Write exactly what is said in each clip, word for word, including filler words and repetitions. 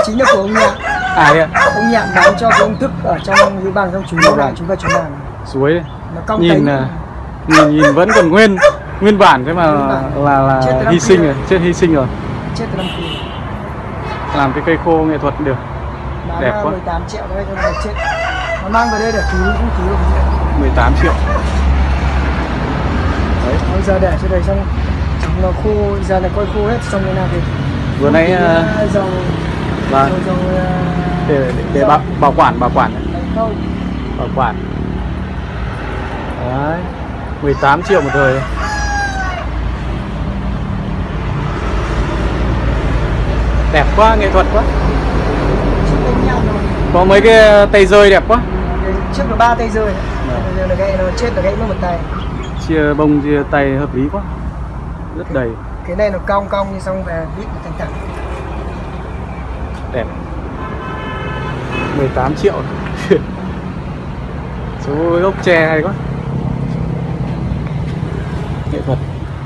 chính là của ông Nhạn. À đấy ạ. Ông Nhạn bán cho cái ông Thức ở trong cái bàn trong chú lại chúng ta chú bàn. Suối đấy. Nó cong Nhìn là nhìn, nhìn vẫn còn nguyên nguyên bản cái mà bản. là là hy sinh rồi, chết hy sinh rồi. Chết từ năm kia. Làm cái cây khô nghệ thuật được. Bán đẹp quá. mười tám triệu đấy cho nó chết. Nó mang về đây để cứu không cứu được. mười tám triệu. Đấy. Bây giờ để cho đây xong chúng nó khô, giờ này coi khô hết xong cái nào thì vừa nãy uh, dầu vâng dầu, dầu, uh, để, để, để bảo, bảo quản bảo quản không bảo quản. Đấy, mười tám triệu một thời. Đẹp quá, nghệ thuật quá. Có mấy cái tay rơi đẹp quá. Trước là ba tay rơi. Giờ là gãy, nó chết là gãy mất một tay. Chia bông chia tay hợp lý quá. Rất đầy. Cái này nó cong cong như xong về bít thành thẳng. Đẹp. mười tám triệu. Số gốc tre hay quá. Nghệ thuật.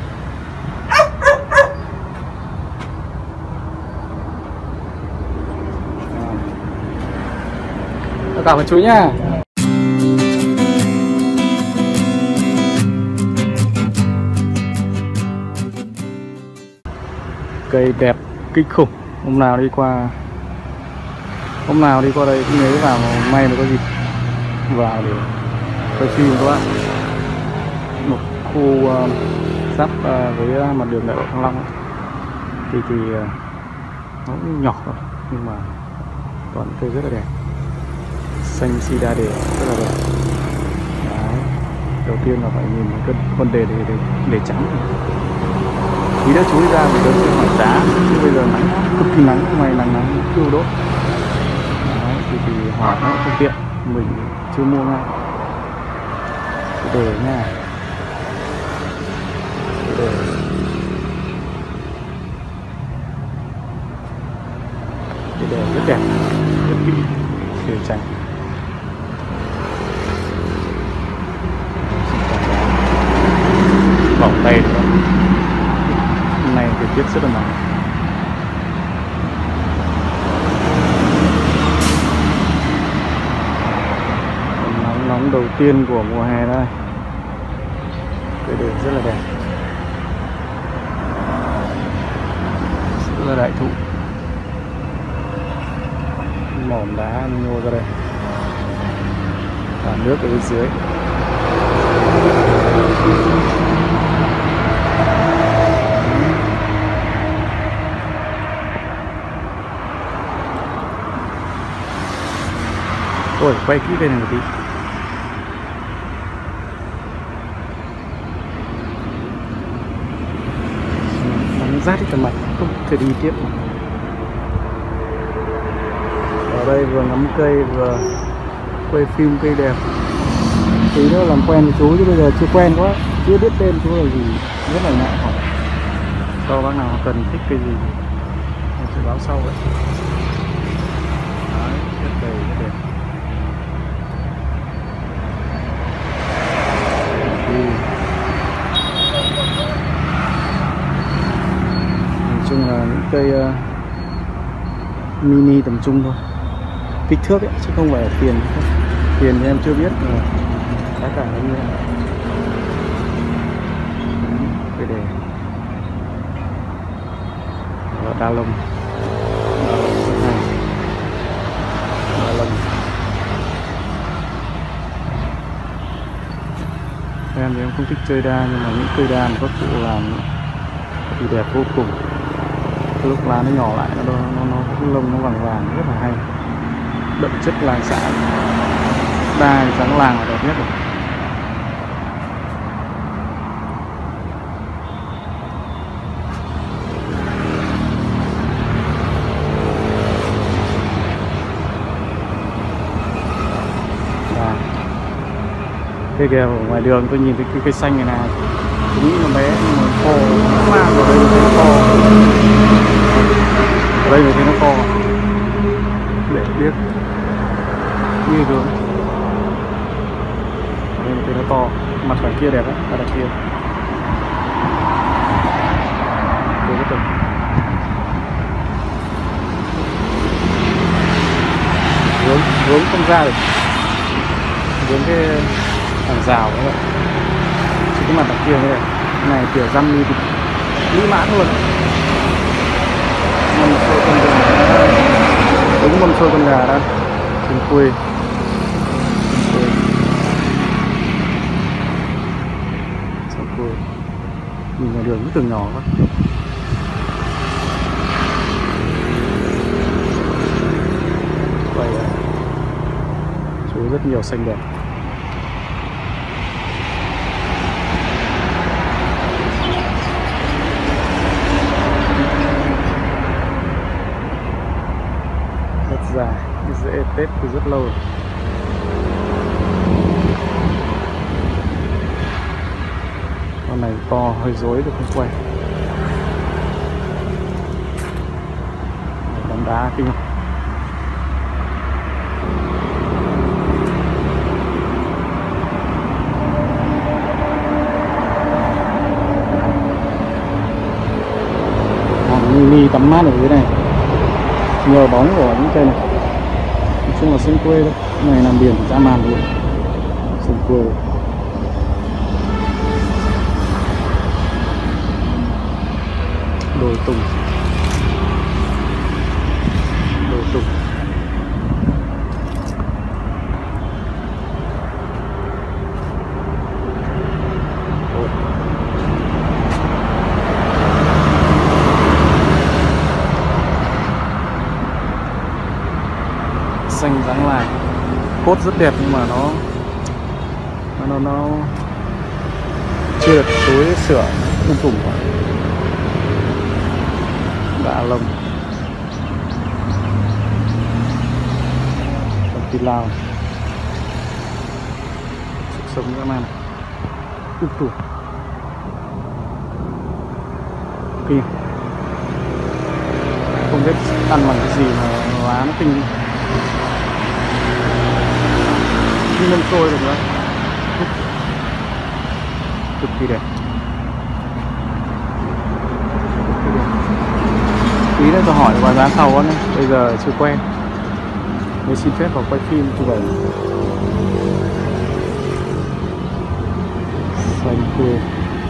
Cảm ơn chú nhá. Cây đẹp kinh khủng. Hôm nào đi qua Hôm nào đi qua đây cũng nhớ vào, may mà có dịp vào để quay phim các bạn. Một khu uh, giáp uh, với mặt đường đại lộ Thăng Long ấy. Thì thì uh, nó cũng nhỏ thôi nhưng mà toàn cây rất là đẹp. Xanh si đa đề rất là đẹp. Đấy. Đầu tiên là phải nhìn cái vấn đề để để, để trắng. Tí nữa chú đi ra thì tôi sẽ hỏi giá, chứ bây giờ nắng cực kỳ nắng, ngoài nắng nắng thiêu đốt. Đấy, thì, thì hỏi nó không tiện, mình chưa mua ngay. Để nha. Để. Để rất đẹp, rất kỹ, để tránh. Bỏng tay được không? Hôm nay thời tiết rất là nóng. Nóng nóng đầu tiên của mùa hè đây. Cây đường rất là đẹp. Rất là đại thụ. Mỏm đá nhô ra đây. Cả nước ở bên dưới. Ôi, quay kỹ bên này một tí. Nắng rát hết cả mặt, không thể đi tiếp mà. Ở đây vừa ngắm cây vừa quay phim cây đẹp. Tí nữa làm quen với chú chứ bây giờ chưa quen quá, chưa biết tên chú là gì, rất là ngại hỏi. Sau bác nào cần thích cây gì mình sẽ báo sau vậy. Đấy, rất đầy, rất đẹp. Nói chung là những cây uh, mini tầm trung thôi, kích thước ấy, chứ không phải là tiền. Tiền thì em chưa biết mà giá cả bao nhiêu. Cây đề và đa lông, đa lông rất hay, đa lông. Em thì em không thích chơi đa, nhưng mà những cây đa mà các cụ làm thì đẹp vô cùng. Cái lúc lá nó nhỏ lại, nó nó nó cái lông nó vàng vàng rất là hay, đậm chất làng xã. Đa dáng làng là đẹp nhất rồi. Cây kìa, ở ngoài đường tôi nhìn thấy cái cây xanh này này, tôi nghĩ nó bé nhưng mà to, nó mang vào đây thấy nó to. Ở đây mới thấy nó to, để biết như được. Ở đây mới thấy nó to, mặt đằng kia đẹp đấy, mặt đằng kia. Tôi có từng hướng không ra được, hướng cái hàng rào đó. Chỉ cái mặt đằng kia này, này kiểu răm đi thì mỹ mãn luôn. Mâm xôi con gà, đúng mâm xôi con gà đó, trên quê. Nhìn ngoài đường cũng từng nhỏ quá. Quay đây, chú rất nhiều xanh đẹp. Rất dài, dễ Tết từ rất lâu rồi. Con này to hơi rối được không quay. Bóng đá kinh. Hàng mini tắm mát ở dưới này, nhiều bóng của những cây này. Nói chung là sân quê đấy, này làm biển dã man luôn, sân quê. Đồi tùng, đồi tùng. Ôi. Xanh dáng làng, cốt rất đẹp nhưng mà nó nó nó chưa được tối sửa, không cùng quá. Đã lồng công ty Lào sống dã man. Úp tủ kinh, không biết ăn bằng cái gì mà lá nó kinh như mâm xôi được nữa, cực kỳ đẹp. Tí nữa tôi hỏi vào giá sau đó, bây giờ chưa quen, mới xin phép vào quay phim như vậy. Xanh quê.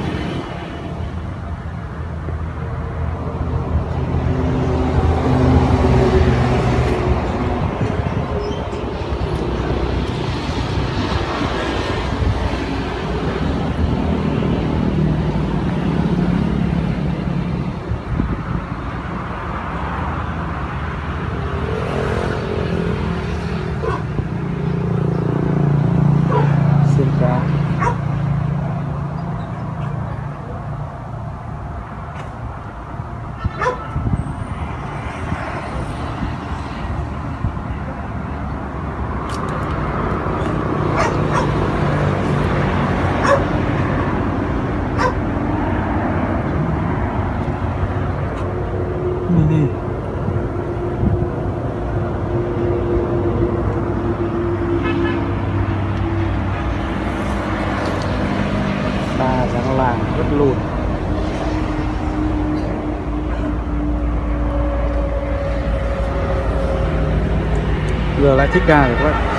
Mini ta dáng làng rất lùn. Giờ lại thích gà rồi các bạn.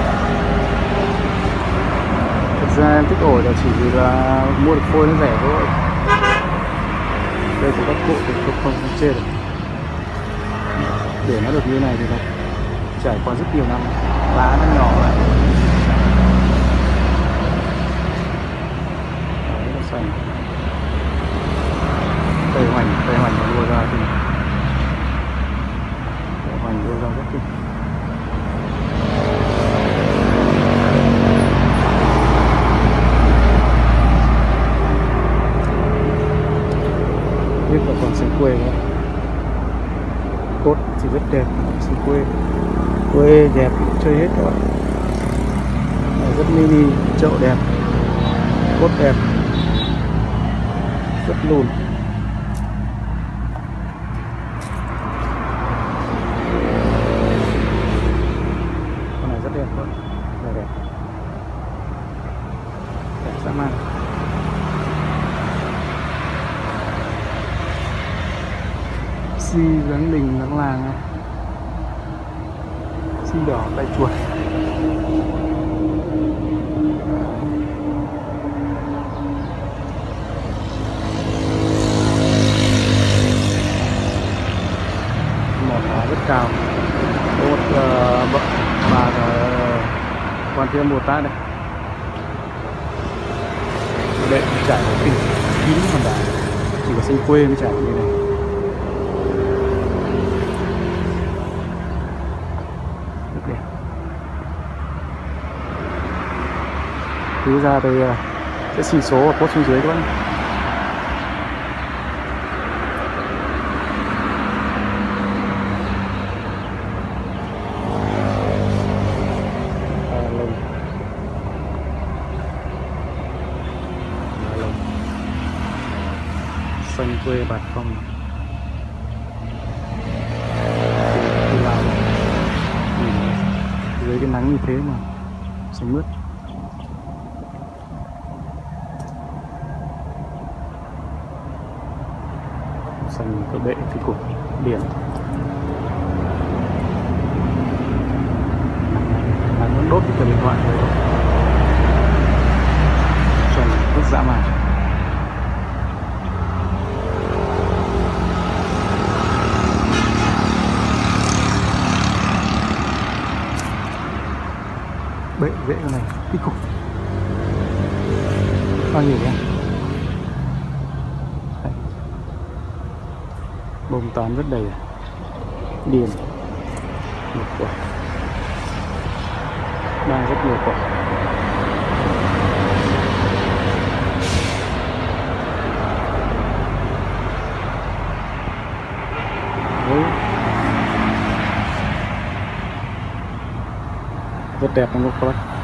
Thực ra em thích ổi là chỉ vì là mua được phôi nó rẻ thôi. Đây của các cụ thì không không, không chê được. Để nó được như này thì nó trải qua rất nhiều năm, lá nó nhỏ lại. Đấy, nó xanh. Cây hoành, cây hoành nó đua ra thì cây hoành đua ra rất kinh. Biết là còn sân quê nữa. Cốt thì rất đẹp, sân quê. Quê đẹp, chơi hết các bạn. Này rất mini, chậu đẹp, cốt đẹp, rất lùn. Con này rất đẹp luôn, rất đẹp, đẹp dã man. Xi dáng đình dáng làng này, xi chim đỏ tay chuột. Mỏ đá rất cao. Có một uh, bậc bà uh, Quan Thế Âm Bồ Tát đây. Đệ trải kín kín hòn đá, chỉ có sinh quê mới trải như này. Rất đẹp. Cứ ra đây uh, sẽ xì số và post xuống dưới các bạn. Xanh quê Bạt Phong đi Lào, nhìn dưới cái nắng như thế mà xanh mướt. Xanh cơ bệ phi cục biển, nắng vẫn đốt cái điện thoại rồi, trông rất dã man. Bệ dễ cái này kinh khủng, bao nhiêu nhá, bông tán rất đầy, điền một quả, đang rất nhiều quả. Đấy. Rất đẹp đúng không các bác?